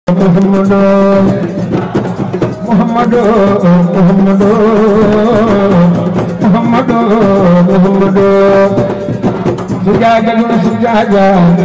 Muhammadu Sujaga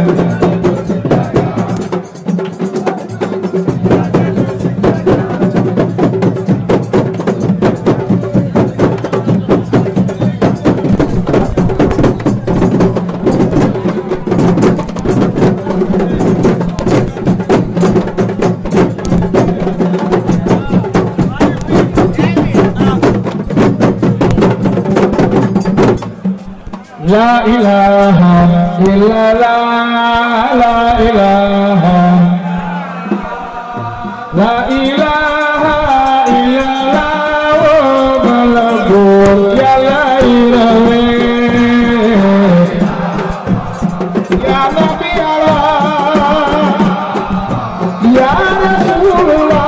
La ilaha illallah, la ilaha, la ilaha illallah, oh malakut ya la ilaha, ya Nabi Allah, ya Rasulullah.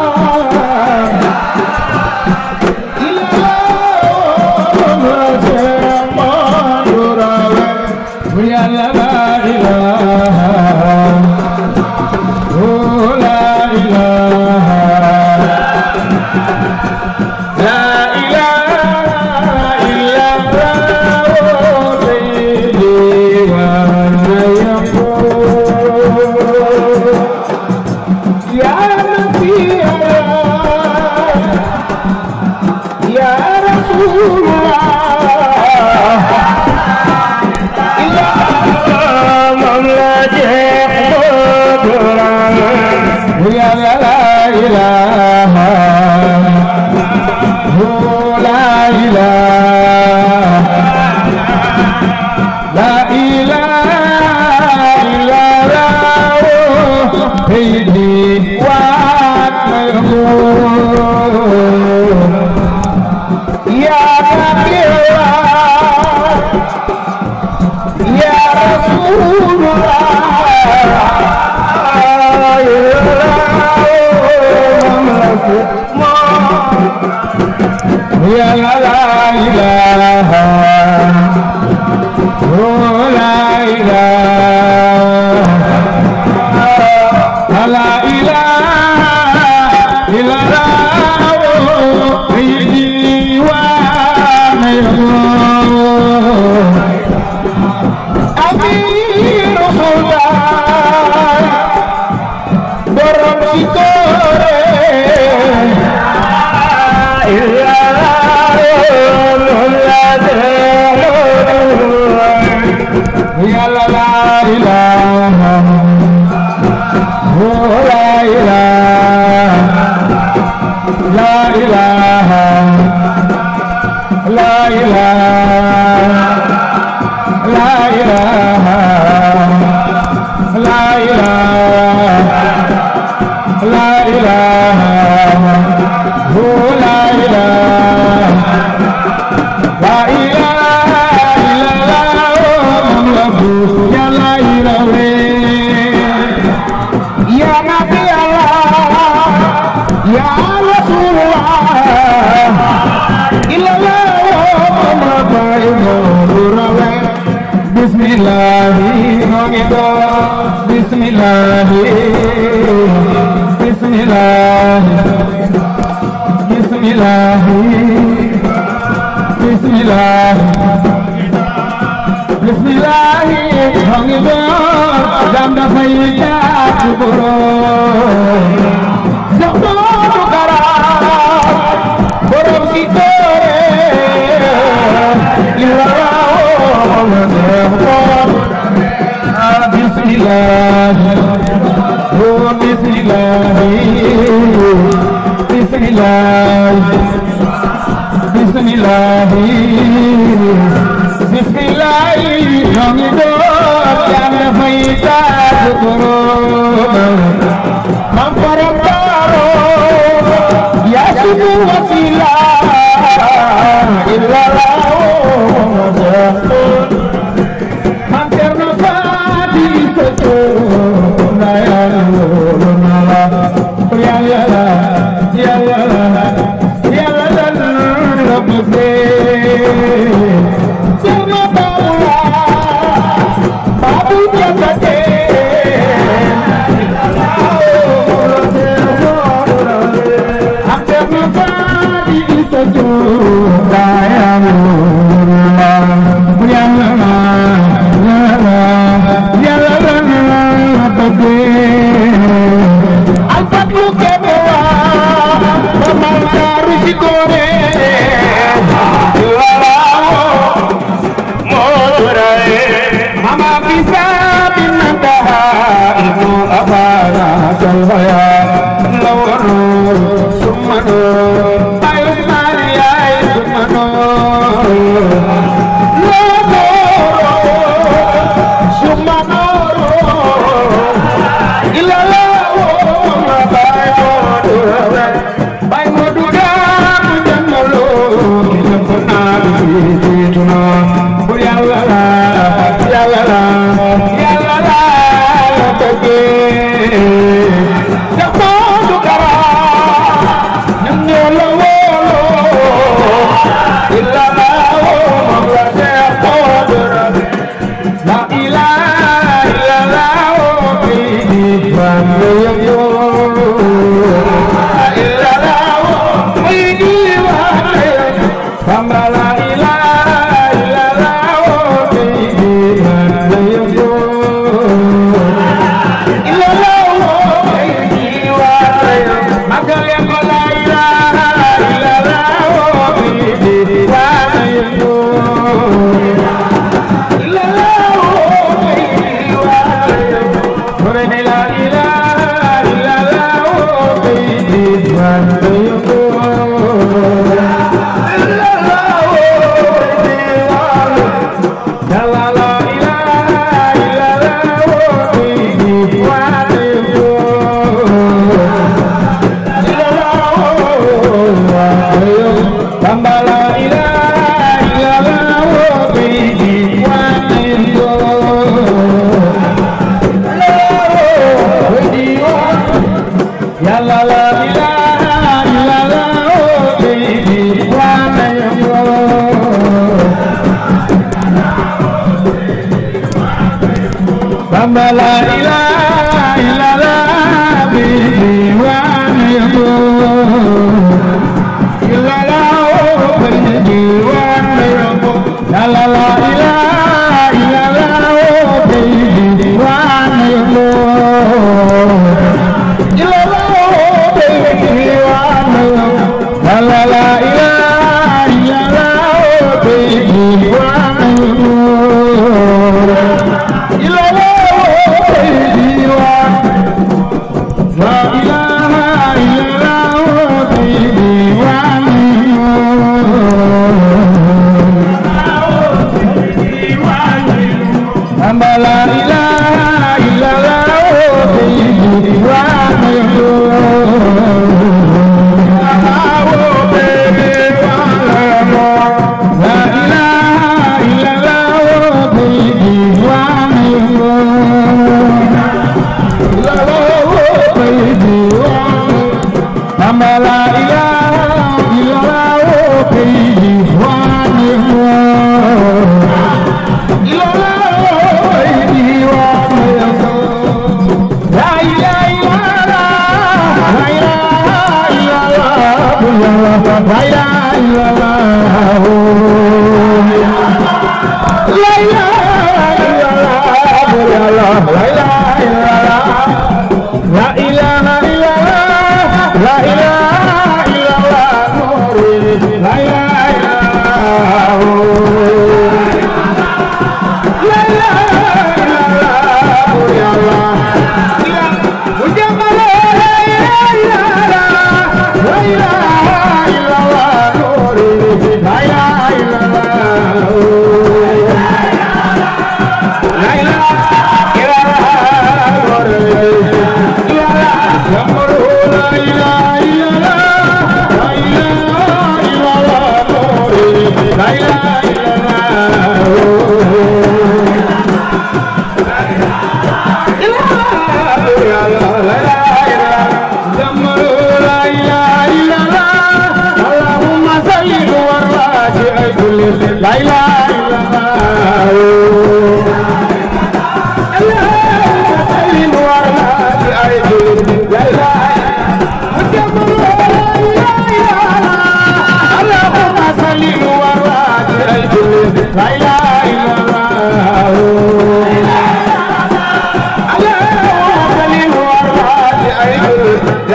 La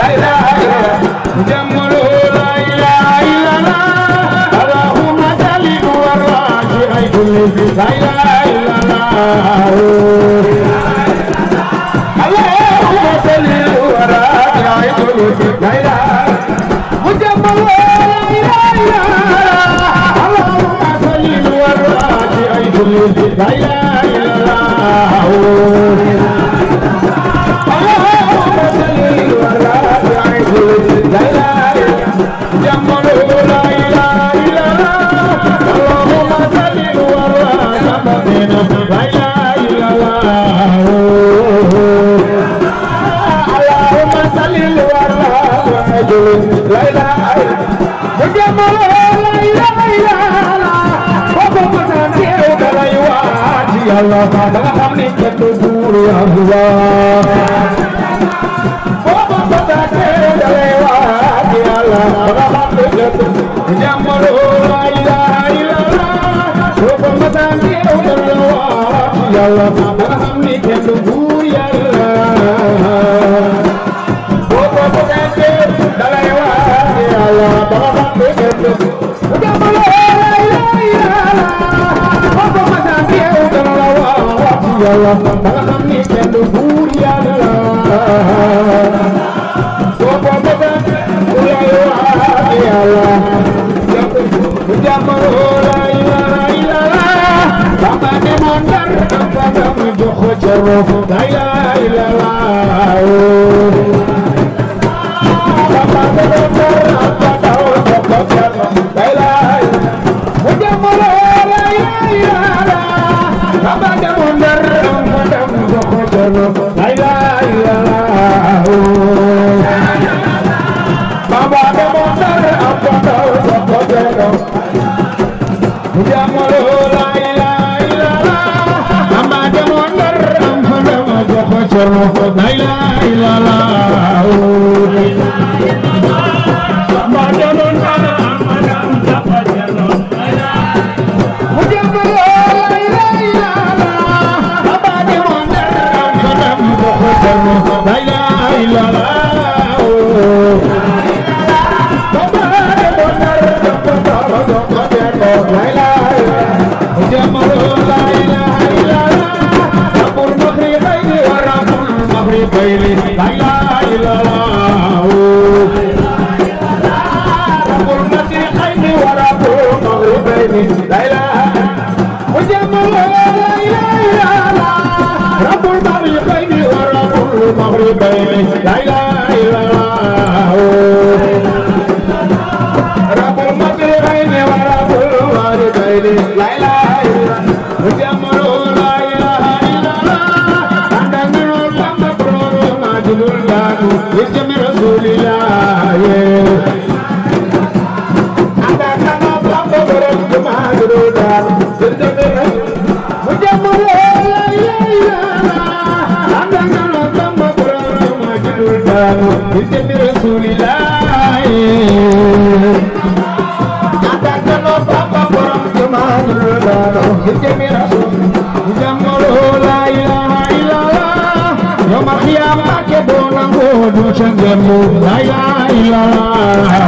la ilaha illallah jamalo la ilaha illallah Allahumma salli wa raji ay kulli la ilaha illallah Allahumma salli wa raji ay kulli la ilaha jamalo la ilaha illallah Allahumma salli wa raji ay kulli la ilaha illallah Allah pada kami ketubur ya Allah Bapa pada kelewat ya Allah pada kami ketubur jamur la ilaha illallah Bapa pada kelewat ya Allah pada kami ketubur ya Allah Bapa pada kelewat ya Allah pada kami ketubur jamur la ilaha illallah Bapa pada ya Allah kami ketubur ya Allah Bapa pada kelewat ya Allah jamur la ilaha illallah Bapa de mondar Bapa joxo cerro la ilaha illallah Bapa de mondar Bapa joxo cerro la ilaha illallah jamur la ilaha illallah Bapa de mondar la ilaha illallah Baba de mondar apa jamalo la ilaha illallah Baba de mondar apa la ilaha illallah Baba de mondar La ilaha illallah Rabbul Maghribaini wa Rabbul Maghribaini La ilaha illallah Jamalo la ilaha illallah Andanganul Bamba Proro Majidul Lagu Ijami Rasulillah Andanganul Bamba Proro Majidul Lagu Ijami Rasulillah Jamalo la ilaha illallah Andanganul Bamba Ijami Rasulillah Adakalo Bapa Borom Jumadul Dano Ijami Rasulillah Jamalo la ilaha illallah Yawmal qiyamah ke bonang bodu canggemu La ilaha illallah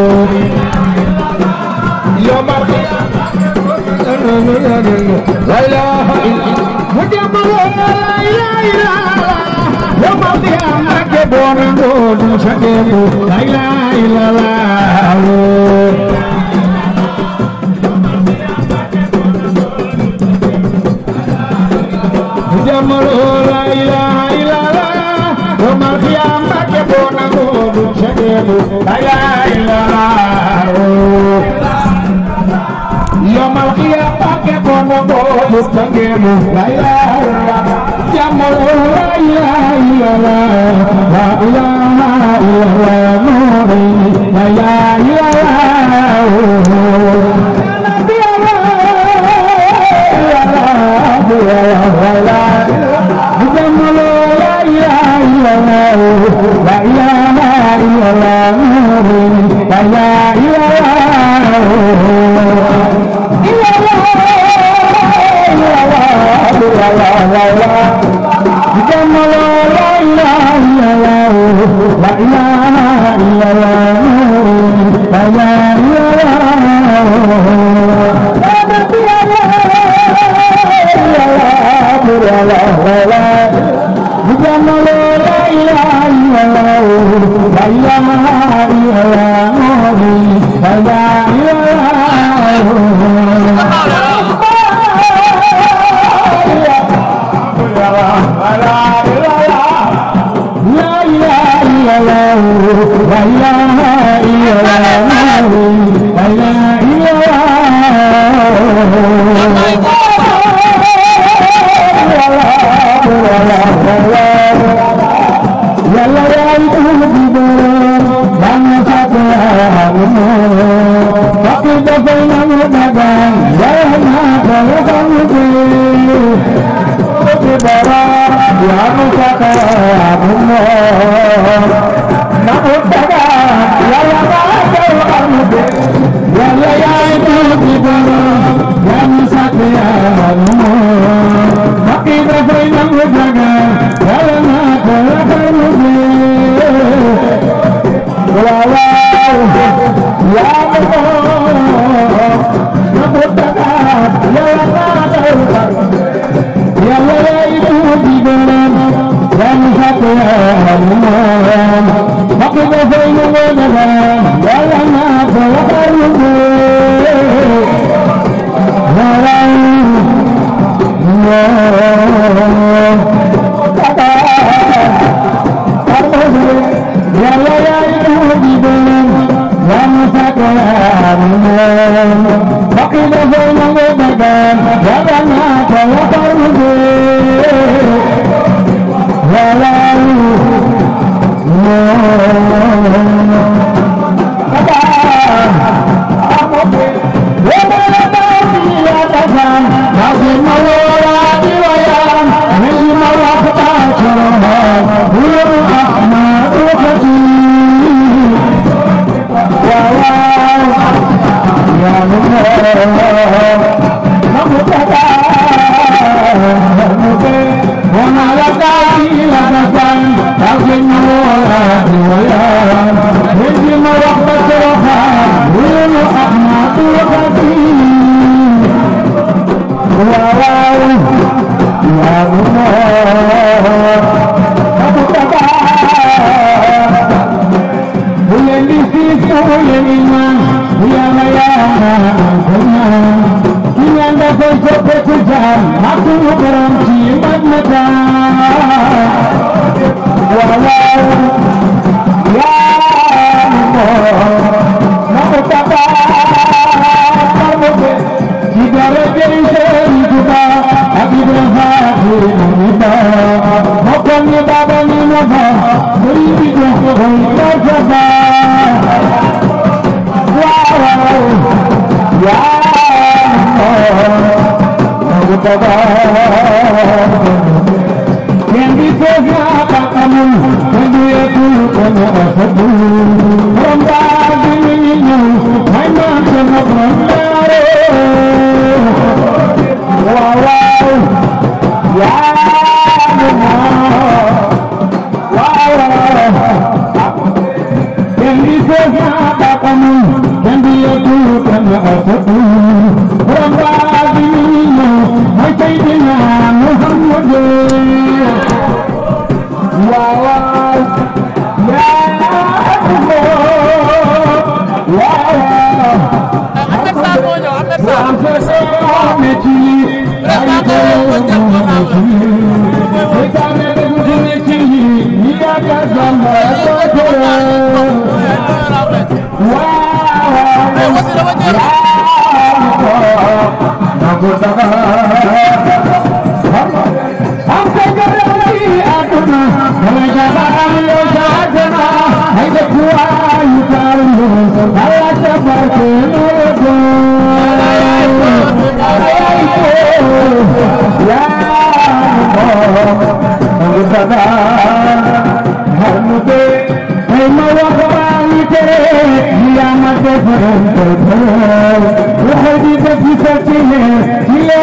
Yawmal qiyamah La ilaha illallah Jamalo la ilaha illallah Yawmal qiyamah ke bonang bodu canggemu La ilaha illallah Jamalo la ilaha illallah Yawmal qiyamah ke bonang bodu canggemu La ilaha illallah Yawmal qiyamah ke bonang bodu canggemu La ilaha illallah Jamalo la ilaha illallah La ilaha illallah La ilaha illallah la ilaha illallah la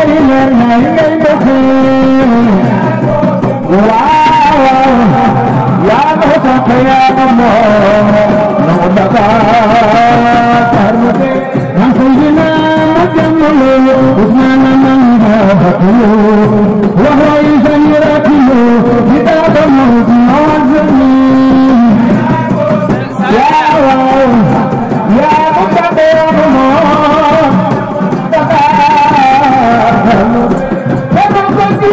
Wow. yaa ko sant yaa ko moom nangu Dakar tarmate man sayyidina ma jamalu Usmaan man baatulu wa huwa yusayyiratulu kitaba mawt mawazini yaa ko sant yaa ko moom Dakar tarmate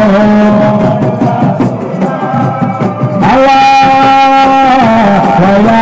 Allah